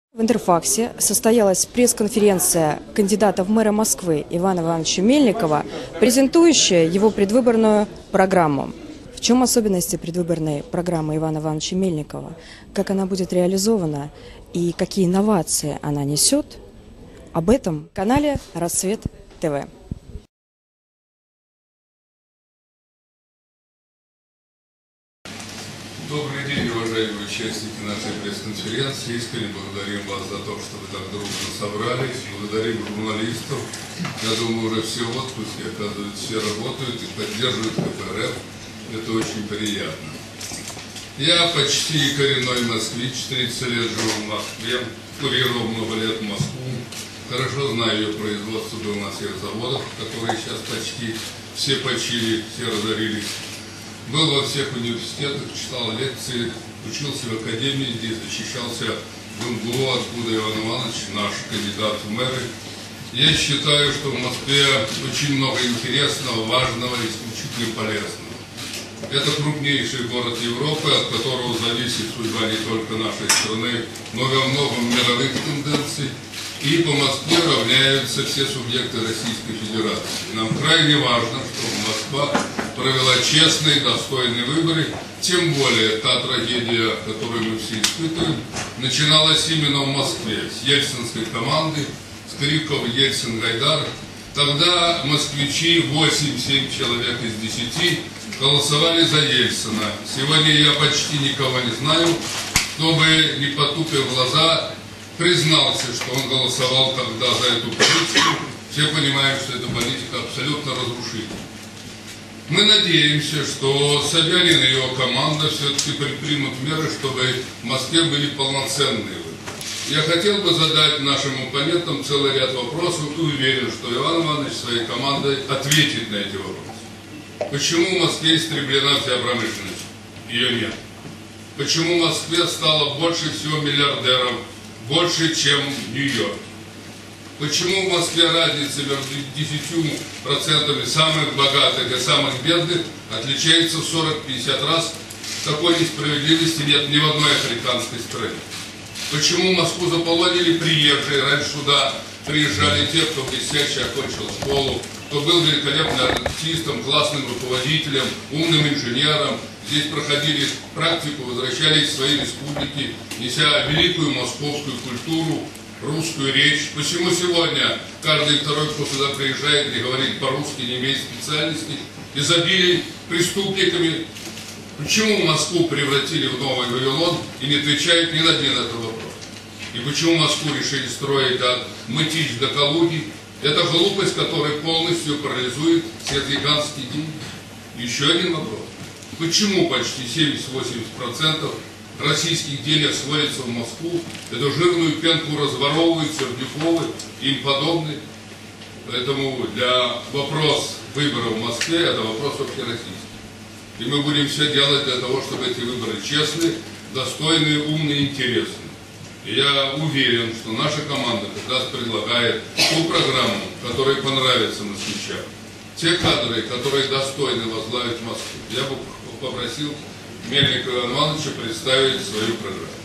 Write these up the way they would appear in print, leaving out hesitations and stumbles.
В Интерфаксе состоялась пресс-конференция кандидата в мэра Москвы Ивана Ивановича Мельникова, презентующая его предвыборную программу. В чем особенности предвыборной программы Ивана Ивановича Мельникова, как она будет реализована и какие инновации она несет? Об этом в канале «Рассвет ТВ». Добрый день, уважаемые участники нашей пресс-конференции. Искренне благодарим вас за то, что вы так дружно собрались. Благодарим журналистов. Я думаю, уже все в отпуске, оказывается, все работают и поддерживают КПРФ. Это очень приятно. Я почти коренной москвич, 30 лет живу в Москве, курировал много лет в Москву. Хорошо знаю ее производство, был на всех заводах, которые сейчас почти все почили, все разорились. Был во всех университетах, читал лекции, учился в академии, здесь защищался в МГУ, откуда Иван Иванович, наш кандидат в мэры. Я считаю, что в Москве очень много интересного, важного и исключительно полезного. Это крупнейший город Европы, от которого зависит судьба не только нашей страны, но и во многом мировых тенденций. И по Москве равняются все субъекты Российской Федерации. Нам крайне важно, чтобы Москва провела честные, достойные выборы. Тем более та трагедия, которую мы все испытываем, начиналась именно в Москве, с ельцинской команды, с криков «Ельцин-Гайдар». Тогда москвичи, 8-7 человек из 10, голосовали за Ельцина. Сегодня я почти никого не знаю, кто бы, не потупив глаза, признался, что он голосовал тогда за эту политику. Все понимают, что эта политика абсолютно разрушительна. Мы надеемся, что Собянин и его команда все-таки предпримут меры, чтобы в Москве были полноценные выборы. Я хотел бы задать нашим оппонентам целый ряд вопросов и уверен, что Иван Иванович своей командой ответит на эти вопросы. Почему в Москве истреблена вся промышленность? Ее нет. Почему в Москве стало больше всего миллиардеров, больше, чем в Нью-Йорке? Почему в Москве разница между 10% самых богатых и самых бедных отличается в 40-50 раз? Такой несправедливости нет ни в одной африканской стране. Почему Москву заполонили приезжие? Раньше сюда приезжали те, кто блестяще окончил школу, кто был великолепным артистом, классным руководителем, умным инженером. Здесь проходили практику, возвращались в свои республики, неся великую московскую культуру, русскую речь. Почему сегодня каждый второй, кто сюда приезжает, не говорит по-русски, не имеет специальности, изобилие преступниками? Почему Москву превратили в новый Вавилон и не отвечает ни на один этот вопрос? И почему Москву решили строить от Мытищ до Калуги? Это глупость, которая полностью парализует все гигантские деньги. Еще один вопрос. Почему почти 70-80% российских денег сводится в Москву? Эту жирную пенку разворовывают Сердюковы и им подобные. Поэтому вопрос выборов в Москве – это вопрос общероссийский. И мы будем все делать для того, чтобы эти выборы честные, достойные, умные, интересные. И я уверен, что наша команда как раз предлагает ту программу, которая понравится москвичам. Те кадры, которые достойны возглавить Москву. Я бы попросил Мельникова Ивана Ивановича представить свою программу.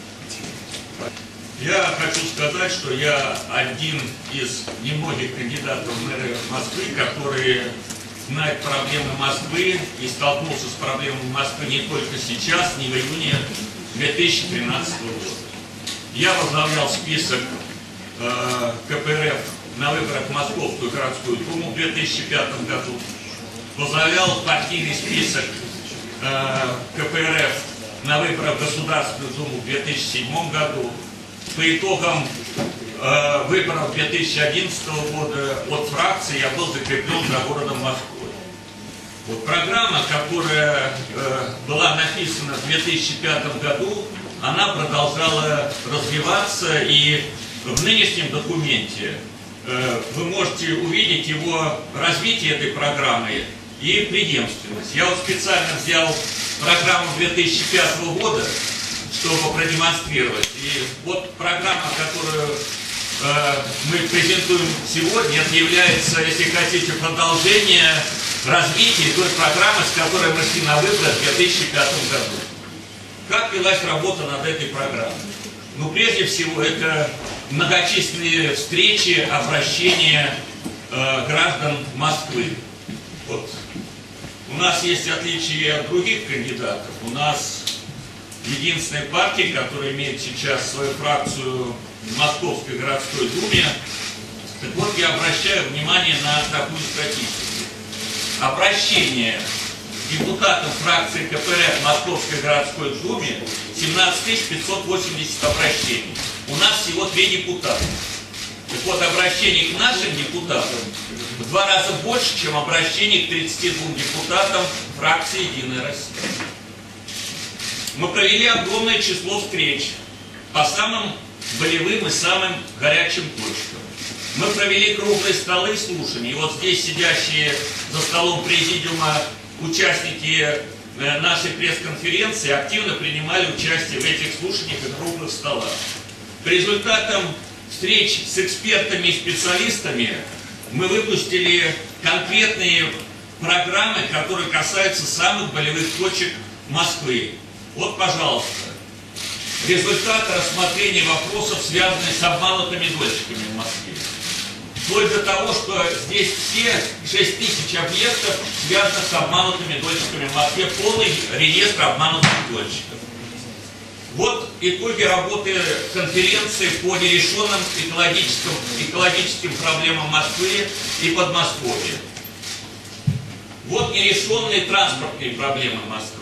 Я хочу сказать, что я один из немногих кандидатов в мэры Москвы, которые знает проблемы Москвы и столкнулся с проблемами Москвы не только сейчас, не в июне 2013 года. Я возглавлял список КПРФ на выборах в Московскую городскую думу в 2005 году. Возглавлял партийный список КПРФ на выборах в Государственную Думу в 2007 году. По итогам выборов 2011 года от фракции я был закреплен за городом Москвой. Вот программа, которая была написана в 2005 году, она продолжала развиваться, и в нынешнем документе вы можете увидеть его развитие этой программы и преемственность. Я вот специально взял программу 2005 года, чтобы продемонстрировать. И вот программа, которую мы презентуем сегодня, это является, если хотите, продолжение развития той программы, с которой мы шли на выборы в 2005 году. Как велась работа над этой программой? Ну, прежде всего, это многочисленные встречи, обращения граждан Москвы. Вот. У нас есть отличие от других кандидатов. У нас единственная партия, которая имеет сейчас свою фракцию в Московской городской думе. Так вот, я обращаю внимание на такую статистику. Обращение депутатов фракции КПРФ в Московской городской думе 17 580 обращений. У нас всего 3 депутата. Так вот, обращений к нашим депутатам в 2 раза больше, чем обращений к 32 депутатам фракции «Единая Россия». Мы провели огромное число встреч по самым болевым и самым горячим точкам. Мы провели круглые столы слушаний. И вот здесь сидящие за столом президиума участники нашей пресс-конференции активно принимали участие в этих слушаниях и круглых столах. По результатам встреч с экспертами и специалистами мы выпустили конкретные программы, которые касаются самых болевых точек Москвы. Вот, пожалуйста, результаты рассмотрения вопросов, связанных с обманутыми дольщиками в Москве. Вплоть до того, что здесь все 6000 объектов связаны с обманутыми дольщиками в Москве, полный реестр обманутых дольщиков. Вот итоги работы конференции по нерешенным экологическим проблемам Москвы и Подмосковья. Вот нерешенные транспортные проблемы Москвы.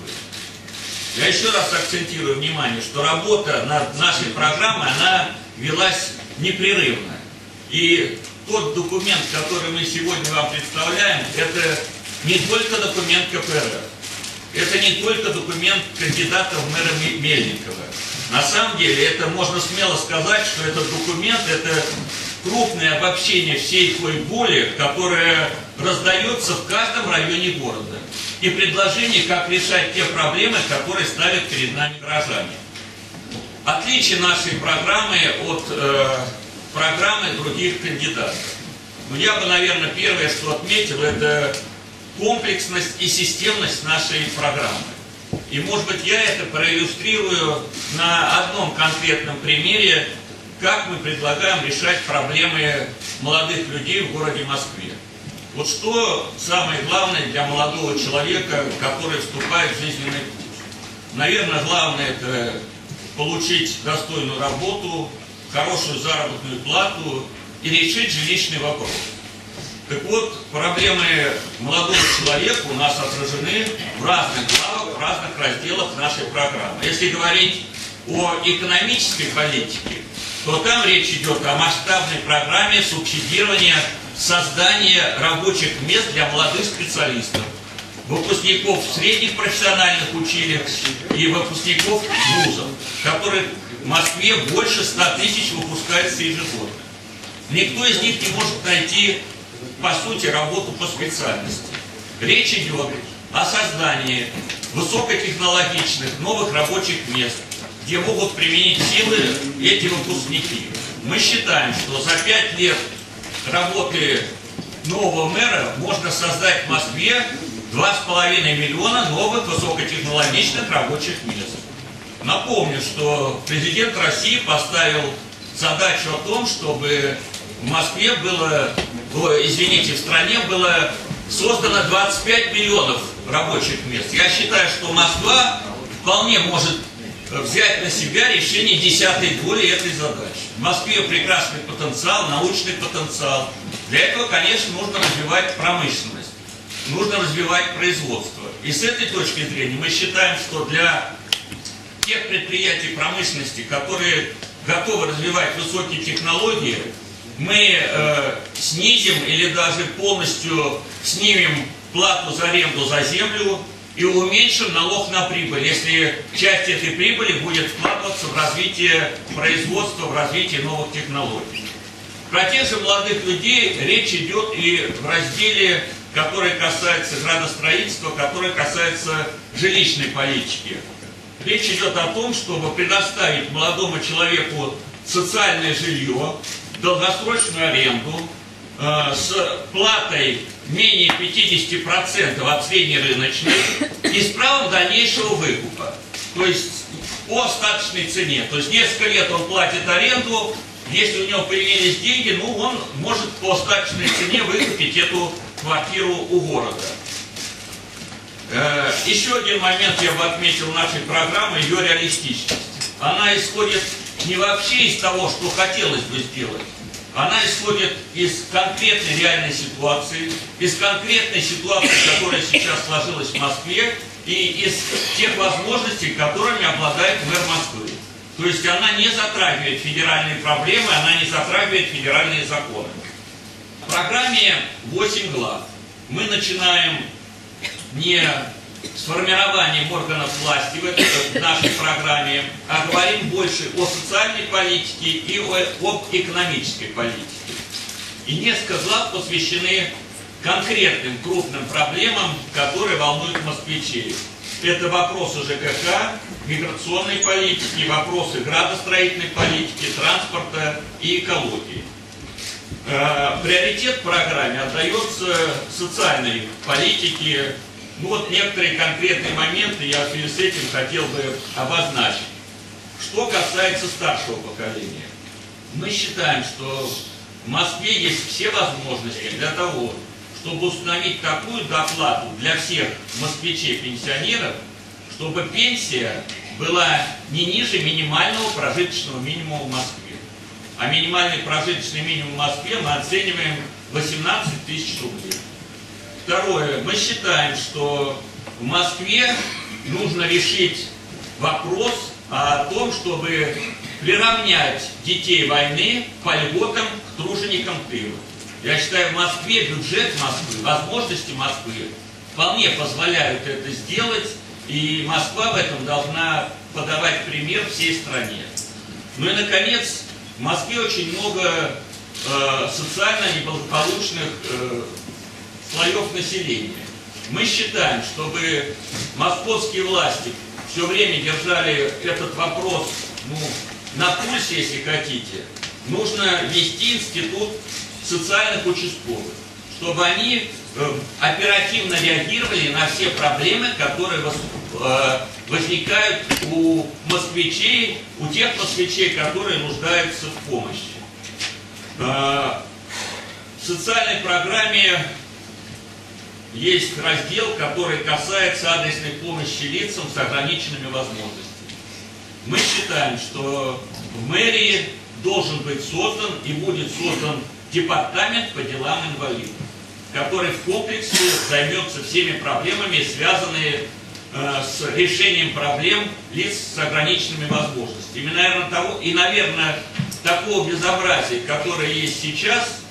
Я еще раз акцентирую внимание, что работа над нашей программой, она велась непрерывно. И тот документ, который мы сегодня вам представляем, это не только документ КПРФ, это не только документ кандидата в мэра Мельникова. На самом деле, это можно смело сказать, что этот документ – это крупное обобщение всей той боли, которая раздается в каждом районе города. И предложение, как решать те проблемы, которые ставят перед нами горожане. Отличие нашей программы от программы других кандидатов. Но я бы, наверное, первое, что отметил, это комплексность и системность нашей программы. И, может быть, я это проиллюстрирую на одном конкретном примере, как мы предлагаем решать проблемы молодых людей в городе Москве. Вот что самое главное для молодого человека, который вступает в жизненный путь? Наверное, главное – это получить достойную работу, хорошую заработную плату и решить жилищный вопрос. Так вот, проблемы молодого человека у нас отражены в разных главах, в разных разделах нашей программы. Если говорить о экономической политике, то там речь идет о масштабной программе субсидирования создания рабочих мест для молодых специалистов, выпускников средних профессиональных училищ и выпускников вузов, которых в Москве больше 100 000 выпускается ежегодно. Никто из них не может найти, по сути, работу по специальности. Речь идет о создании высокотехнологичных новых рабочих мест, где могут применить силы эти выпускники. Мы считаем, что за 5 лет работы нового мэра можно создать в Москве 2,5 миллиона новых высокотехнологичных рабочих мест. Напомню, что президент России поставил задачу о том, чтобы в Москве было, в стране было создано 25 миллионов рабочих мест. Я считаю, что Москва вполне может взять на себя решение 10-й доли этой задачи. В Москве прекрасный потенциал, научный потенциал. Для этого, конечно, нужно развивать промышленность, нужно развивать производство. И с этой точки зрения мы считаем, что для тех предприятий промышленности, которые готовы развивать высокие технологии, мы снизим или даже полностью снимем плату за аренду за землю и уменьшим налог на прибыль, если часть этой прибыли будет вкладываться в развитие производства, в развитие новых технологий. Про тех же молодых людей речь идет и в разделе, который касается градостроительства, который касается жилищной политики. Речь идет о том, чтобы предоставить молодому человеку социальное жилье, долгосрочную аренду с платой менее 50% от среднерыночной и с правом дальнейшего выкупа. То есть по остаточной цене. То есть несколько лет он платит аренду, если у него появились деньги, ну он может по остаточной цене выкупить эту квартиру у города. Еще один момент я бы отметил нашей программы, ее реалистичность. Она исходит не вообще из того, что хотелось бы сделать. Она исходит из конкретной реальной ситуации, из конкретной ситуации, которая сейчас сложилась в Москве, и из тех возможностей, которыми обладает мэр Москвы. То есть она не затрагивает федеральные проблемы, она не затрагивает федеральные законы. В программе 8 глав. Мы начинаем не с формированием органов власти в нашей программе, а говорим больше о социальной политике и об экономической политике. И несколько глав посвящены конкретным крупным проблемам, которые волнуют москвичей. Это вопросы ЖКХ, миграционной политики, вопросы градостроительной политики, транспорта и экологии. Приоритет в программе отдается социальной политике. Ну вот некоторые конкретные моменты я в связи с этим хотел бы обозначить. Что касается старшего поколения. Мы считаем, что в Москве есть все возможности для того, чтобы установить такую доплату для всех москвичей-пенсионеров, чтобы пенсия была не ниже минимального прожиточного минимума в Москве. А минимальный прожиточный минимум в Москве мы оцениваем 18 тысяч рублей. Второе. Мы считаем, что в Москве нужно решить вопрос о том, чтобы приравнять детей войны по льготам к труженикам тыла. Я считаю, в Москве, бюджет Москвы, возможности Москвы вполне позволяют это сделать, и Москва в этом должна подавать пример всей стране. Ну и, наконец, в Москве очень много социально неблагополучных слоев населения. Мы считаем, чтобы московские власти все время держали этот вопрос на пульсе, если хотите, нужно ввести институт социальных участковых, чтобы они оперативно реагировали на все проблемы, которые возникают у москвичей, у тех москвичей, которые нуждаются в помощи. В социальной программе есть раздел, который касается адресной помощи лицам с ограниченными возможностями. Мы считаем, что в мэрии должен быть создан и будет создан департамент по делам инвалидов, который в комплексе займется всеми проблемами, связанными с решением проблем лиц с ограниченными возможностями. Наверное, такого безобразия, которое есть сейчас,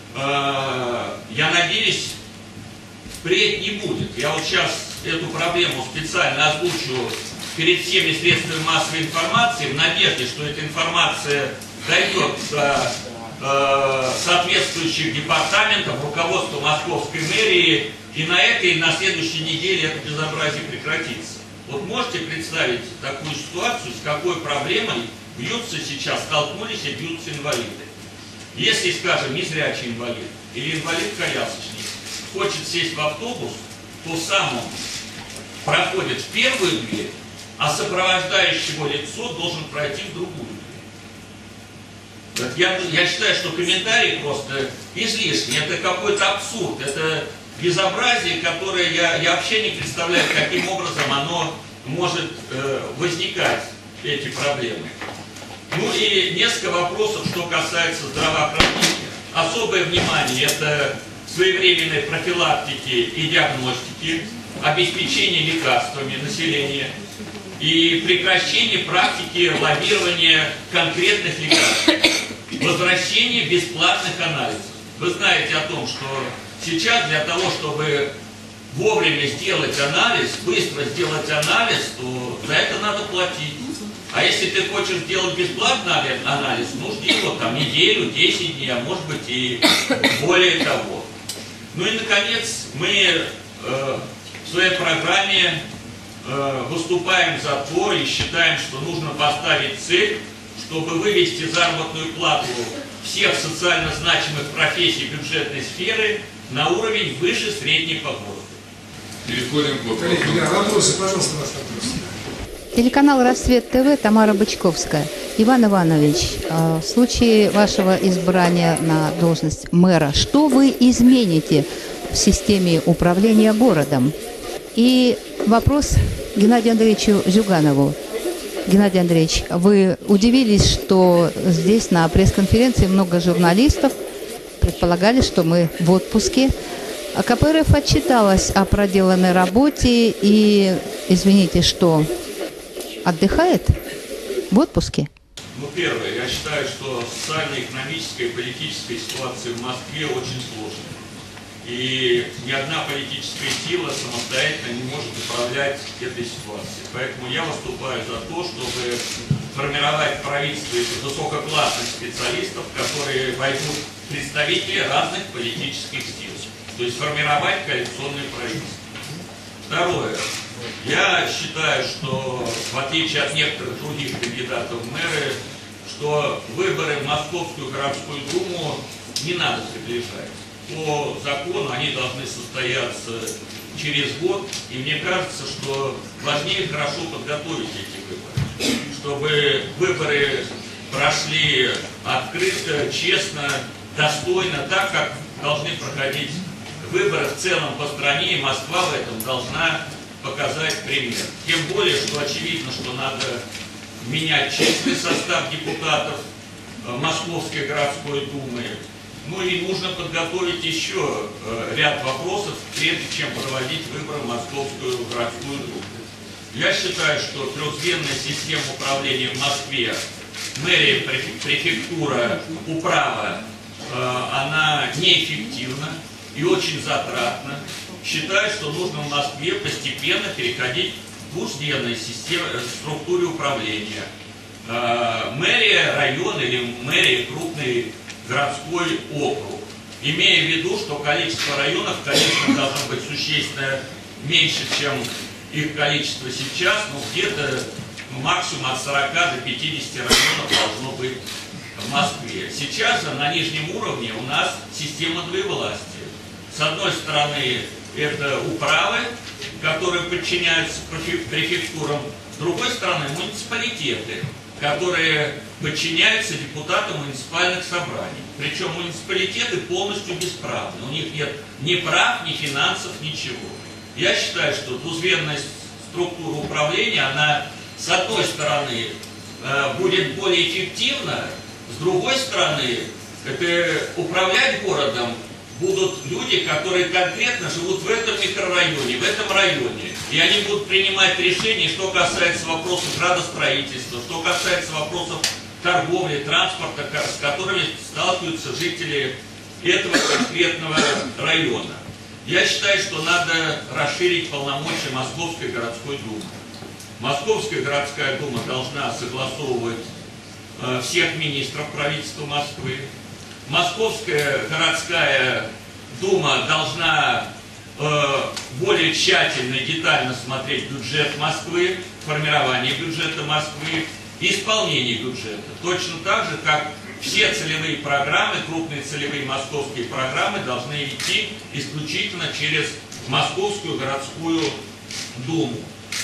я надеюсь, впредь не будет. Я вот сейчас эту проблему специально озвучу перед всеми средствами массовой информации в надежде, что эта информация дойдет до соответствующих департаментов, руководства Московской мэрии, и на этой, и на следующей неделе это безобразие прекратится. Вот можете представить такую ситуацию, с какой проблемой столкнулись и бьются инвалиды? Если, скажем, незрячий инвалид или инвалид-колясочник хочет сесть в автобус, то сам он проходит в первую дверь, а сопровождающее его лицо должен пройти в другую дверь. Я считаю, что комментарий просто излишний. Это какой-то абсурд, это безобразие, которое я вообще не представляю, каким образом оно может возникать, эти проблемы. Ну и несколько вопросов, что касается здравоохранения. Особое внимание – это своевременной профилактики и диагностики, обеспечения лекарствами населения и прекращение практики лоббирования конкретных лекарств, возвращение бесплатных анализов. Вы знаете о том, что сейчас для того, чтобы вовремя сделать анализ, быстро сделать анализ, то за это надо платить. А если ты хочешь сделать бесплатный анализ, ну жди его там неделю, 10 дней, а может быть и более того. Ну и наконец мы в своей программе выступаем за то и считаем, что нужно поставить цель, чтобы вывести заработную плату всех социально значимых профессий бюджетной сферы на уровень выше средней по городу. Переходим к вопросу. Коллеги, вопросы, пожалуйста, ваш вопрос. Телеканал «Рассвет ТВ», Тамара Бычковская. Иван Иванович, в случае вашего избрания на должность мэра, что вы измените в системе управления городом? И вопрос Геннадию Андреевичу Зюганову. Геннадий Андреевич, вы удивились, что здесь на пресс-конференции много журналистов, предполагали, что мы в отпуске. А КПРФ отчиталась о проделанной работе и, извините, что отдыхает в отпуске? Ну, первое, я считаю, что социально-экономическая и политическая ситуация в Москве очень сложная. И ни одна политическая сила самостоятельно не может управлять этой ситуацией. Поэтому я выступаю за то, чтобы формировать правительство из высококлассных специалистов, которые войдут представители разных политических сил. То есть формировать коалиционное правительство. Второе. Я считаю, что в отличие от некоторых других кандидатов в мэры, что выборы в Московскую городскую думу не надо приближать. По закону они должны состояться через год, и мне кажется, что важнее хорошо подготовить эти выборы, чтобы выборы прошли открыто, честно, достойно, так, как должны проходить выборы в целом по стране, и Москва в этом должна показать пример. Тем более, что очевидно, что надо менять численный состав депутатов Московской городской думы. Ну и нужно подготовить еще ряд вопросов, прежде чем проводить выборы в Московскую городскую думу. Я считаю, что трехзвенная система управления в Москве, мэрия, префектура, управа, она неэффективна и очень затратна. Считаю, что нужно в Москве постепенно переходить к двузвенной структуре управления. Мэрия района или мэрия крупный городской округ. Имея в виду, что количество районов, конечно, должно быть существенно меньше, чем их количество сейчас, но где-то максимум от 40 до 50 районов должно быть в Москве. Сейчас же на нижнем уровне у нас система двоевластия. С одной стороны, это управы, которые подчиняются префектурам, с другой стороны, муниципалитеты, которые подчиняются депутатам муниципальных собраний. Причем муниципалитеты полностью бесправны. У них нет ни прав, ни финансов, ничего. Я считаю, что двузвенная структура управления, она с одной стороны будет более эффективна, с другой стороны, это управлять городом будут люди, которые конкретно живут в этом микрорайоне, в этом районе. И они будут принимать решения, что касается вопросов градостроительства, что касается вопросов торговли, транспорта, с которыми сталкиваются жители этого конкретного района. Я считаю, что надо расширить полномочия Московской городской думы. Московская городская дума должна согласовывать всех министров правительства Москвы. Московская городская дума должна более тщательно и детально смотреть бюджет Москвы, формирование бюджета Москвы и исполнение бюджета. Точно так же, как все целевые программы, крупные целевые московские программы должны идти исключительно через Московскую городскую думу.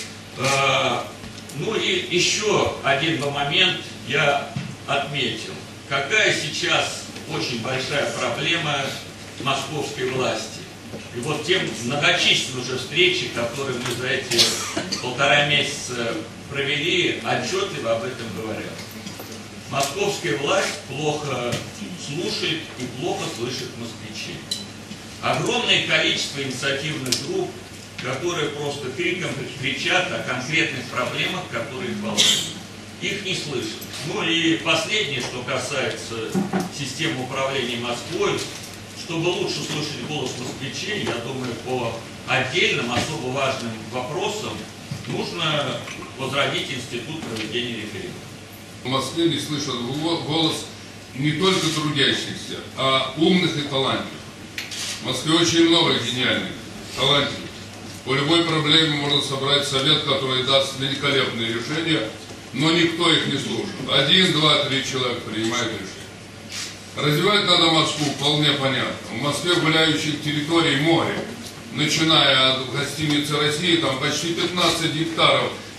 Ну и еще один момент я отметил. Какая сейчас очень большая проблема московской власти. И вот те многочисленные уже встречи, которые мы за эти 1,5 месяца провели, отчетливо об этом говорят. Московская власть плохо слушает и плохо слышит москвичей. Огромное количество инициативных групп, которые просто криком кричат о конкретных проблемах, которые их волнуют. Их не слышат. Ну и последнее, что касается системы управления Москвой, чтобы лучше слышать голос москвичей, я думаю, по отдельным, особо важным вопросам нужно возродить институт проведения референдума. В Москве не слышат голос не только трудящихся, а умных и талантливых. В Москве очень много гениальных, талантливых. По любой проблеме можно собрать совет, который даст великолепные решения, но никто их не слушает. 1, 2, 3 человека принимают решения. Развивать надо Москву, вполне понятно. В Москве гуляющих территорий море. Начиная от гостиницы России, там почти 15 гектаров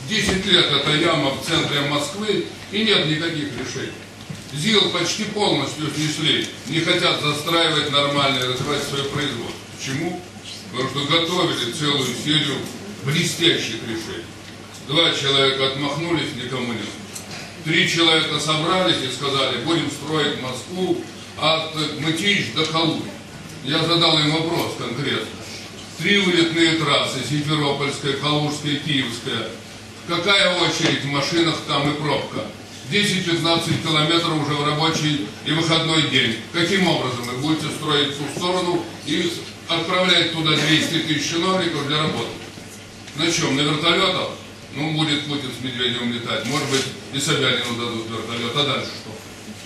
10 лет эта яма в центре Москвы, и нет никаких решений. ЗИЛ почти полностью снесли, не хотят застраивать нормально и развивать свое производство. Почему? Потому что готовили целую серию блестящих решений. 2 человека отмахнулись, никому не нужно. 3 человека собрались и сказали, будем строить Москву от Мытищ до Калуги. Я задал им вопрос конкретно. 3 вылетные трассы, Симферопольская, Калужская, Киевская. Какая очередь в машинах там и пробка? 10-15 километров уже в рабочий и выходной день. Каким образом вы будете строить в ту сторону и отправлять туда 200 тысяч чиновников для работы? На чем? На вертолетах? Ну, будет Путин с Медведевым летать. Может быть, и Собянину дадут вертолет. А дальше что?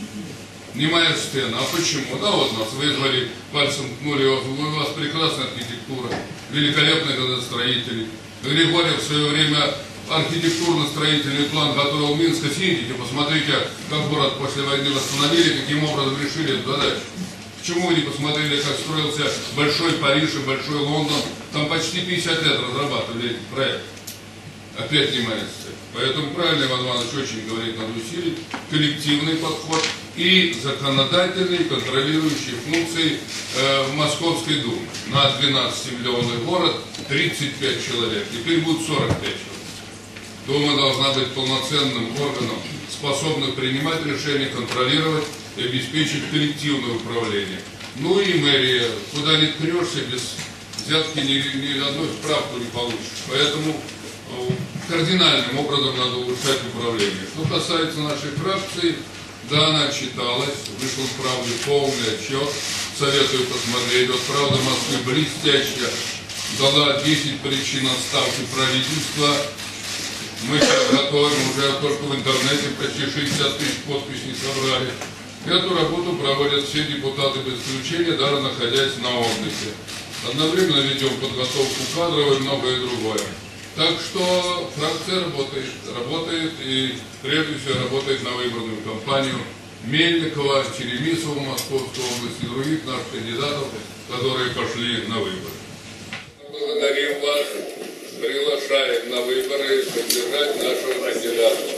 Немая сцена. А почему? Да вот нас вызвали, пальцем ткнули. У вас прекрасная архитектура, великолепные градостроители. Григорьев в свое время архитектурно-строительный план готовил Минска. Съездите, посмотрите, как город после войны восстановили, каким образом решили эту задачу. Почему вы не посмотрели, как строился большой Париж и большой Лондон? Там почти 50 лет разрабатывали эти проекты. Опять не моя цель. Поэтому правильно Иван Иванович очень говорит, надо усилить коллективный подход и законодательные контролирующие функции в Московской Думе. На 12-миллионный город 35 человек, теперь будет 45 человек. Дума должна быть полноценным органом, способным принимать решения, контролировать и обеспечить коллективное управление. Ну и мэрия, куда не ткнешься, без взятки ни одной справку не получишь. Поэтому кардинальным образом надо улучшать управление. Что касается нашей фракции, да, она читалась, вышел в «Правде» полный отчет, советую посмотреть. Вот «Правда Москвы» блестяще дала 10 причин отставки правительства. Мы сейчас готовим, уже только в интернете почти 60 тысяч подписей собрали. Эту работу проводят все депутаты без исключения, даже находясь на отдыхе. Одновременно ведем подготовку кадровой и многое другое. Так что фракция работает и прежде всего работает на выборную кампанию Мельникова, Черемисова, Московской области и других наших кандидатов, которые пошли на выборы. Благодарим вас, приглашаем на выборы поддержать нашего кандидата.